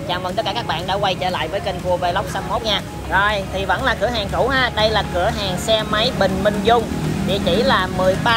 Chào mừng tất cả các bạn đã quay trở lại với kênh Cua Vlog 61 nha. Rồi thì vẫn là cửa hàng cũ ha. Đây là cửa hàng xe máy Bình Minh Dung. Địa chỉ là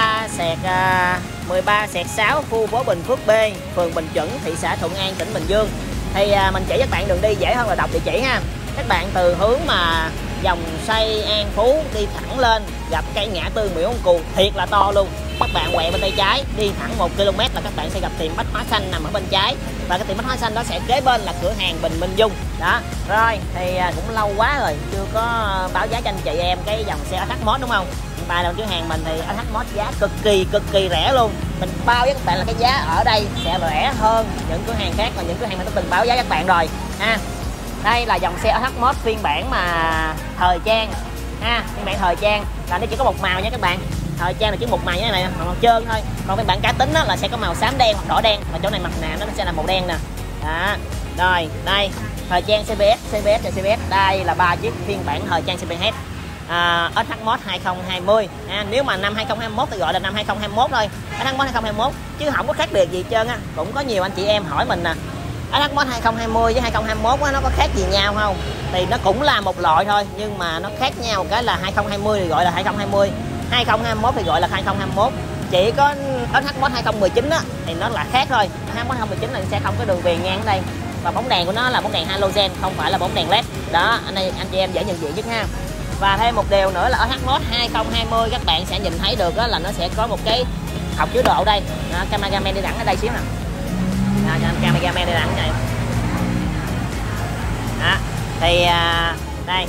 13/6 khu phố Bình Phước B, phường Bình Chuẩn, thị xã Thuận An, tỉnh Bình Dương. Thì mình chỉ các bạn đường đi dễ hơn là đọc địa chỉ ha. Các bạn từ hướng mà dòng xoay An Phú đi thẳng lên gặp cây ngã tư Nguyễn Văn Cù thiệt là to luôn. Các bạn quẹo bên tay trái đi thẳng 1 km là các bạn sẽ gặp tiệm bách hóa xanh nằm ở bên trái, và cái tiệm bách hóa xanh đó sẽ kế bên là cửa hàng Bình Minh Dung đó. Rồi thì cũng lâu quá rồi chưa có báo giá cho anh chị em cái dòng xe Attack Mod đúng không? Hiện tại là cửa hàng mình thì Attack Mod giá cực kỳ rẻ luôn. Mình bao với các bạn là cái giá ở đây sẽ rẻ hơn những cửa hàng khác, và những cửa hàng mình đã từng báo giá các bạn rồi ha. Đây là dòng xe Attack Mod phiên bản mà thời trang ha, phiên bản thời trang là nó chỉ có một màu nha các bạn. Thời trang là chỉ một màu như thế này, màu trơn thôi. Còn phiên bản cá tính là sẽ có màu xám đen hoặc đỏ đen, và chỗ này mặt nạ nó sẽ là màu đen nè. Đó. Rồi, đây, thời trang CBS. Đây là 3 chiếc phiên bản thời trang CBS. Attack Mod 2020. Nếu mà năm 2021 thì gọi là năm 2021 thôi. Attack Mod 2021 chứ không có khác biệt gì hết trơn á. Cũng có nhiều anh chị em hỏi mình nè, Attack Mod 2020 với 2021 á, nó có khác gì nhau không? Thì nó cũng là một loại thôi, nhưng mà nó khác nhau cái là 2020 thì gọi là 2020, 2021 thì gọi là 2021. Chỉ có Attack Mod 2019 á thì nó là khác thôi. Attack Mod 2019 là sẽ không có đường viền ngang ở đây, và bóng đèn của nó là bóng đèn halogen, không phải là bóng đèn led đó. Anh chị em dễ nhận diện nhất ha. Và thêm một điều nữa là ở Attack Mod 2020 các bạn sẽ nhìn thấy được đó là nó sẽ có một cái hộc chứa đồ ở đây. Cameraman đi đẳng ở đây xíu nè. Cho anh cameraman đi đẳng này. Đó. Thì đây.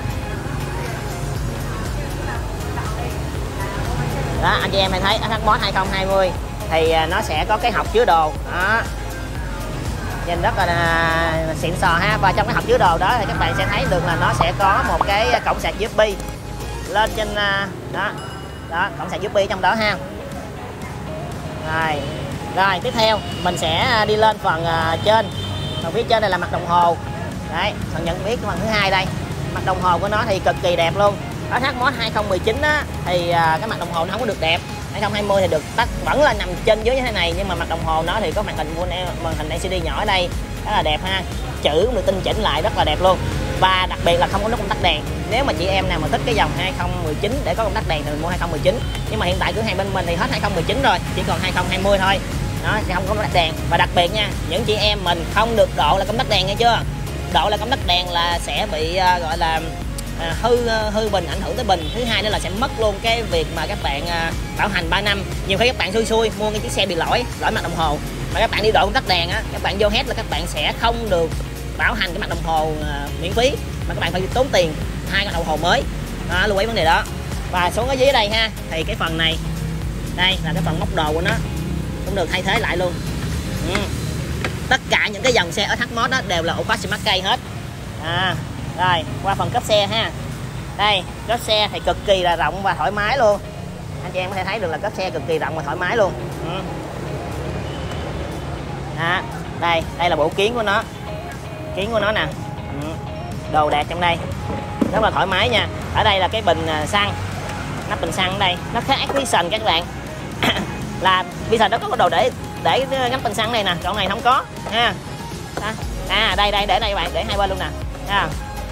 Đó, anh chị em thấy Attack Mod 2020 thì nó sẽ có cái hộc chứa đồ đó, nhìn rất là xịn sò ha. Và trong cái hộp chứa đồ đó thì các bạn sẽ thấy được là nó sẽ có một cái cổng sạc USB lên trên đó cổng sạc USB trong đó ha. Rồi tiếp theo mình sẽ đi lên phần trên. Phần phía trên này là mặt đồng hồ đấy, phần nhận biết phần thứ hai đây. Mặt đồng hồ của nó thì cực kỳ đẹp luôn. Ở Attack Mod 2019 á thì cái mặt đồng hồ nó không có được đẹp. 2020 thì được tắt, vẫn là nằm trên dưới như thế này, nhưng mà mặt đồng hồ nó thì có màn hình LCD nhỏ ở đây rất là đẹp ha. Chữ cũng được tinh chỉnh lại rất là đẹp luôn, và đặc biệt là không có nút công tắc đèn. Nếu mà chị em nào mà thích cái dòng 2019 để có công tắc đèn thì mình mua 2019, nhưng mà hiện tại cửa hàng bên mình thì hết 2019 rồi, chỉ còn 2020 thôi đó, sẽ không có công tắc đèn. Và đặc biệt nha, những chị em mình không được độ là công tắc đèn nghe chưa? Độ là công tắc đèn là sẽ bị gọi là hư bình, ảnh hưởng tới bình. Thứ hai nữa là sẽ mất luôn cái việc mà các bạn bảo hành 3 năm. Nhiều khi các bạn xui mua cái chiếc xe bị lỗi mặt đồng hồ, mà các bạn đi độ công tắc đèn á, các bạn vô hết là các bạn sẽ không được bảo hành cái mặt đồng hồ miễn phí, mà các bạn phải tốn tiền 2 cái đồng hồ mới đó, lưu ý vấn đề đó. Và xuống ở dưới đây ha, thì cái phần này đây là cái phần móc đồ của nó cũng được thay thế lại luôn. Tất cả những cái dòng xe ở Attack Mod đó đều là ổ khóa Smart Key hết. Rồi qua phần cấp xe ha. Đây cấp xe thì cực kỳ là rộng và thoải mái luôn. Anh chị em có thể thấy được là cấp xe cực kỳ rộng và thoải mái luôn. Đây là bộ kiến của nó, nè. Đồ đạc trong đây rất là thoải mái nha. Ở đây là cái bình xăng, nắp bình xăng ở đây nó khá Vision các bạn. Là Vision nó có đồ để ngắm bình xăng này nè, chỗ này không có ha. Đây để đây các bạn, để hai bên luôn nè ha.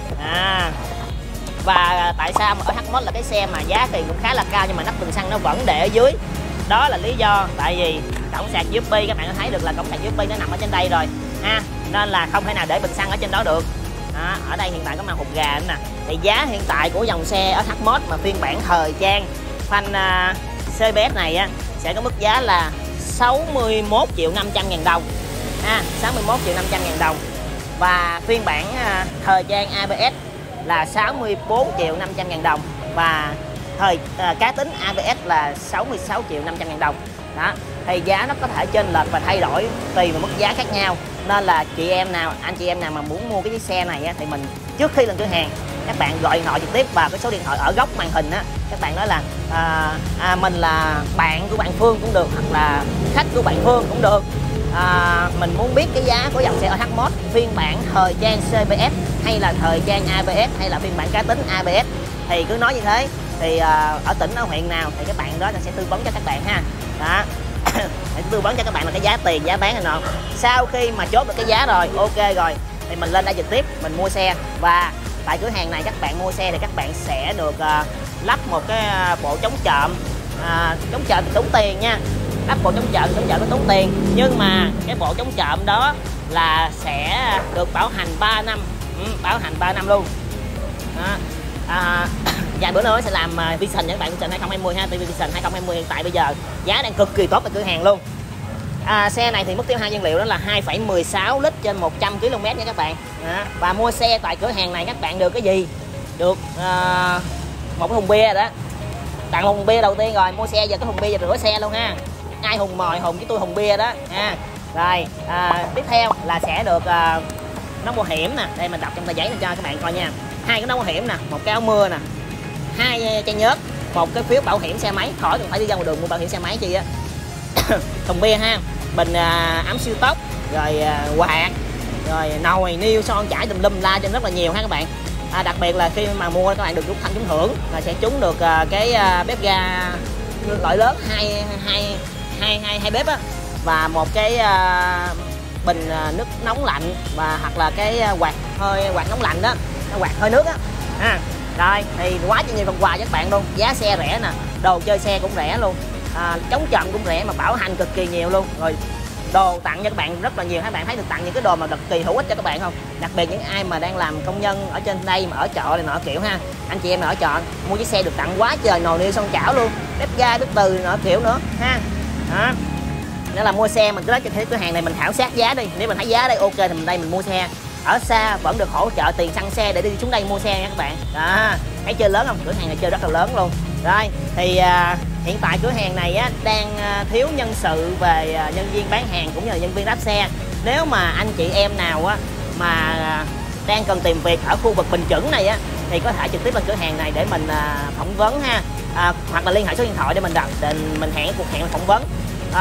Và tại sao mà ở Attack Mod là cái xe mà giá tiền cũng khá là cao nhưng mà nắp bình xăng nó vẫn để ở dưới? Đó là lý do tại vì cổng sạc USB, các bạn có thấy được là cổng sạc USB nó nằm ở trên đây rồi ha, nên là không thể nào để bình xăng ở trên đó được. Ở đây hiện tại có màn hộp gà nữa nè. Thì giá hiện tại của dòng xe ở Attack Mod mà phiên bản thời trang phanh CBS này á sẽ có mức giá là 61.500.000 đồng 61.500.000 đồng. Và phiên bản thời trang ABS là 64.500.000 đồng, và cá tính ABS là 66.500.000 đồng đó. Thì giá nó có thể chênh lệch và thay đổi tùy vào mức giá khác nhau, nên là anh chị em nào mà muốn mua cái chiếc xe này á, thì mình trước khi lên cửa hàng các bạn gọi điện thoại trực tiếp vào cái số điện thoại ở góc màn hình á, các bạn nói là mình là bạn của bạn Phương cũng được, hoặc là khách của bạn Phương cũng được. Mình muốn biết cái giá của dòng xe Attack Mod phiên bản thời trang CBS hay là thời trang ABS hay là phiên bản cá tính ABS, thì cứ nói như thế. Thì ở tỉnh ở huyện nào thì các bạn đó sẽ tư vấn cho các bạn ha. Đó. Để tư vấn cho các bạn là cái giá tiền, giá bán này nọ. Sau khi mà chốt được cái giá rồi, ok rồi, thì mình lên đây trực tiếp mình mua xe. Và tại cửa hàng này các bạn mua xe thì các bạn sẽ được lắp một cái bộ chống trộm. Chống trộm thì tốn tiền nha, lắp bộ chống trộm nó tốn tiền, nhưng mà cái bộ chống trộm đó là sẽ được bảo hành 3 năm. Bảo hành 3 năm luôn đó. Vài bữa nữa sẽ làm Vision nha các bạn, Vision 2020 ha, TV Vision 2020 hiện tại bây giờ giá đang cực kỳ tốt tại cửa hàng luôn. Xe này thì mức tiêu hao nhiên liệu đó là 2,16 lít trên 100 km nha các bạn. Và mua xe tại cửa hàng này các bạn được cái gì? Được một cái thùng bia đó, tặng thùng bia đầu tiên rồi. Mua xe giờ cái thùng bia giờ rửa xe luôn ha, ai hùng mồi hùng với tôi thùng bia đó ha. Rồi tiếp theo là sẽ được nón bảo hiểm nè, đây mình đọc trong tờ giấy cho các bạn coi nha. 2 cái nón bảo hiểm nè, một cái áo mưa nè, 2 chai nhớt, một cái phiếu bảo hiểm xe máy, khỏi cần phải đi ra ngoài đường mua bảo hiểm xe máy chi á. Thùng bia ha, bình ấm siêu tốc, rồi quạt, rồi nồi niêu son chải tùm lum la trên rất là nhiều ha các bạn. Đặc biệt là khi mà mua các bạn được trúng thưởng là sẽ trúng được cái bếp ga loại lớn hai bếp á, và một cái bình nước nóng lạnh, và hoặc là cái quạt nóng lạnh đó, quạt hơi nước á. Rồi thì quá nhiều phần quà cho các bạn luôn, giá xe rẻ nè, đồ chơi xe cũng rẻ luôn, chống trộm cũng rẻ mà bảo hành cực kỳ nhiều luôn. Rồi đồ tặng cho các bạn rất là nhiều, các bạn thấy được tặng những cái đồ mà cực kỳ hữu ích cho các bạn không? Đặc biệt những ai mà đang làm công nhân ở trên đây mà ở chợ này nọ kiểu ha, anh chị em mà ở chợ mua chiếc xe được tặng quá trời nồi niêu son chảo luôn, bếp ga bếp từ nọ kiểu nữa ha. Đó. Nên là mua xe mình cứ đến cho cửa hàng này mình khảo sát giá đi, nếu mình thấy giá đây ok thì mình đây mình mua xe. Ở xa vẫn được hỗ trợ tiền xăng xe để đi xuống đây mua xe nha các bạn. Đó, thấy chơi lớn không? Cửa hàng này chơi rất là lớn luôn. Rồi thì hiện tại cửa hàng này đang thiếu nhân sự về nhân viên bán hàng cũng như là nhân viên lắp xe. Nếu mà anh chị em nào mà đang cần tìm việc ở khu vực Bình Chững này thì có thể trực tiếp lên cửa hàng này để mình phỏng vấn ha, hoặc là liên hệ số điện thoại để mình hẹn cuộc hẹn phỏng vấn.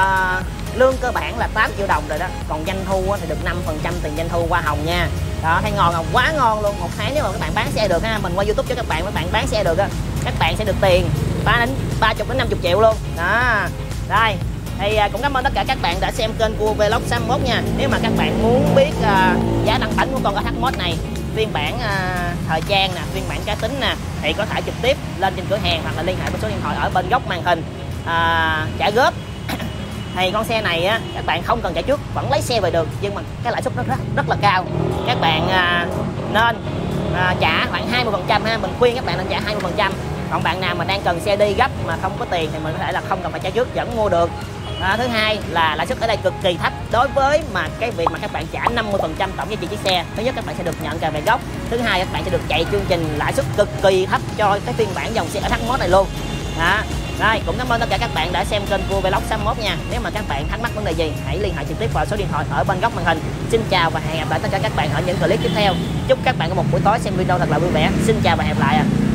Lương cơ bản là 8 triệu đồng rồi đó, còn doanh thu thì được 5% tiền doanh thu hoa hồng nha. Đó, thấy ngon không? Quá ngon luôn. Một tháng nếu mà các bạn bán xe được ha, mình qua YouTube cho các bạn bán xe được các bạn sẽ được tiền 30 đến 50 triệu luôn đó. Rồi thì cũng cảm ơn tất cả các bạn đã xem kênh của Vlog 61 nha. Nếu mà các bạn muốn biết giá đăng bánh của con H1 này, phiên bản thời trang nè, phiên bản cá tính nè, thì có thể trực tiếp lên trên cửa hàng hoặc là liên hệ với số điện thoại ở bên góc màn hình. Trả góp thì con xe này các bạn không cần trả trước vẫn lấy xe về được, nhưng mà cái lãi suất nó rất là cao. Các bạn nên trả khoảng 20% ha, mình khuyên các bạn nên trả 20%. Còn bạn nào mà đang cần xe đi gấp mà không có tiền thì mình có thể là không cần phải trả trước vẫn mua được. Thứ hai là lãi suất ở đây cực kỳ thấp đối với mà cái việc mà các bạn trả 50% tổng giá trị chiếc xe. Thứ nhất các bạn sẽ được nhận cà về gốc, thứ hai các bạn sẽ được chạy chương trình lãi suất cực kỳ thấp cho cái phiên bản dòng xe H1 này luôn. Đó. Rồi, cũng cảm ơn tất cả các bạn đã xem kênh của Vlog 61 nha. Nếu mà các bạn thắc mắc vấn đề gì, hãy liên hệ trực tiếp vào số điện thoại ở bên góc màn hình. Xin chào và hẹn gặp lại tất cả các bạn ở những clip tiếp theo. Chúc các bạn có một buổi tối xem video thật là vui vẻ. Xin chào và hẹn gặp lại